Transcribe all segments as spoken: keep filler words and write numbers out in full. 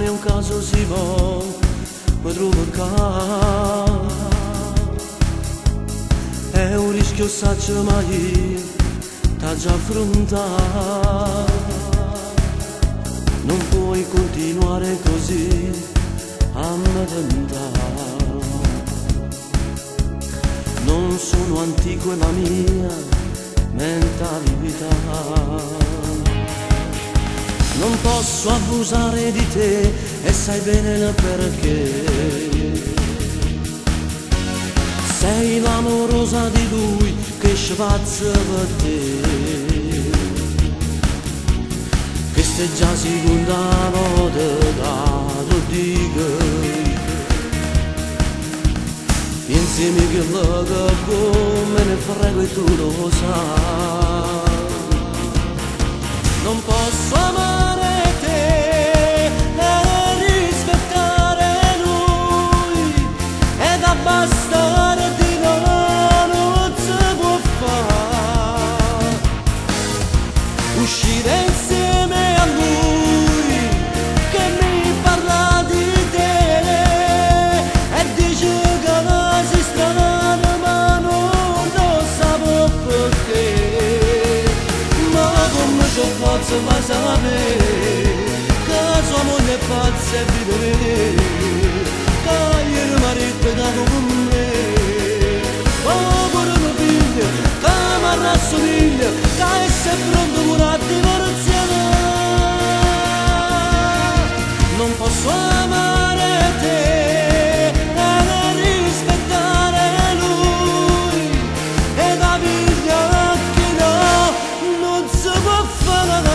è un caso si può provocar, è un rischio saggio mai t'ha già affrontato. Non puoi continuare così a me tentare. Non sono antico, è la mia mentalità. Non posso abusare di te e sai bene il perché. Sei l'amorosa di lui che spazza per te, che se già seconda volta dato dico. Insieme che lo che me ne frego e tu lo sai. Non posso amare te e rispettare lui, ed abbastarti non si può fare. Uscire insieme a lui che mi parla di te e dice che non si sta, ma non lo sapevo perché. Ma come ci posso far sapere che sua moglie è pazza e vivere, che ieri marito da con me, povero mio figlio che mi rassomiglia, che è pronto pure a divorziare. Non posso amare te e rispettare lui, e da figlia che no, non si può fare.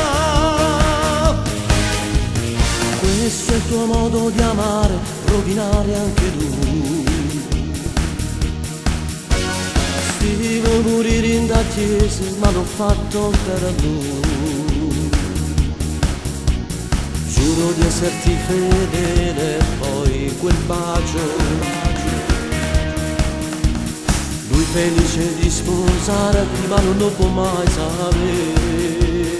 Questo è il tuo modo di amare, rovinare anche lui. Devo morire in da chiesa, ma l'ho fatto per lui. Giuro di esserti fedele, poi quel bacio. Lui felice di sposarti, ma non lo può mai sapere.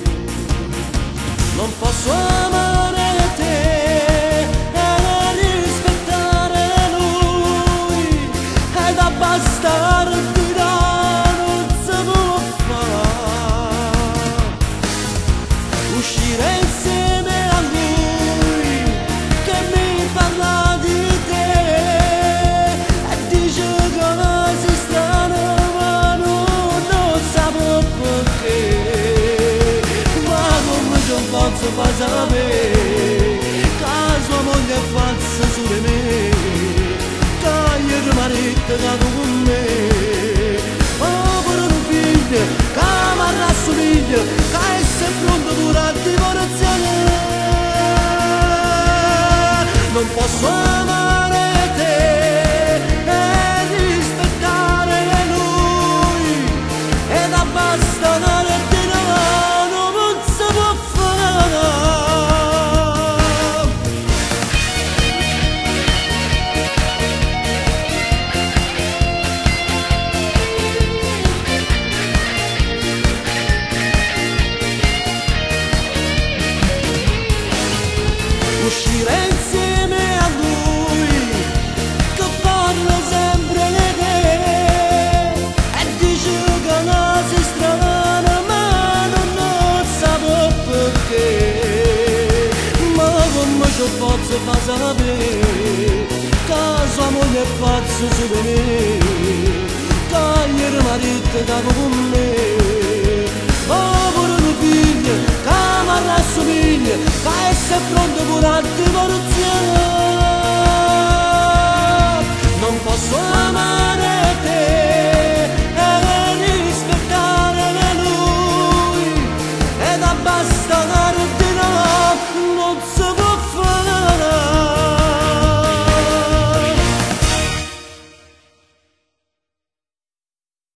Non posso amare te e rispettare lui, ed abbastarti non si può fare. Uscire insieme a lui che mi parla di te e dice che non si strano, ma non lo sapevo perché. Ma come ci posso far sapere che sua moglie è pazza su di me, che ieri marito è dato con me, povero mio figlio che mi rassomiglia, che è pronto pure a divorziare. Non posso amare te e rispettare lui, ed abbastonare di no, non si può fare. Uscire insieme a lui che parla sempre di te e dice che non si strana, ma non lo sapevo perché. Ma come ci posso far sapere che sua moglie è pazza su di me, che ieri marito è dato con me, povero mio figlio che mi rassomiglia, che è pronto pure a divorziare. Non posso amare